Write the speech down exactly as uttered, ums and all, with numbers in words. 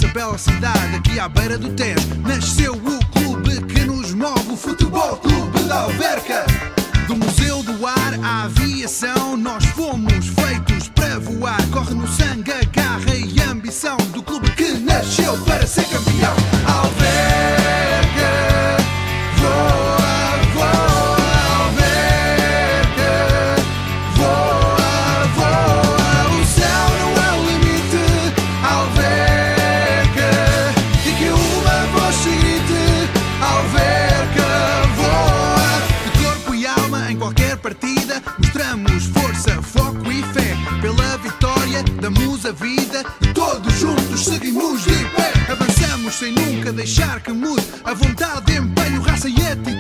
nesta bela cidade, aqui à beira do Tejo, nasceu o clube que nos move, o Futebol Clube de Alverca. Do museu do ar à aviação, nós fomos feitos para voar. Corre no sangue a garra e a ambição do clube que nasceu para ser campeão. Alverca, voa, voa, Alverca, voa, voa. O céu não é o limite, Alverca, e que uma voz se grite, Alverca, voa. De corpo e alma em qualquer partida, mostramos força, foco e fé. Pela vitória damos a vida e todos juntos seguimos de pé. Avançamos sem nunca deixar que mude a vontade, empenho, raça e ética.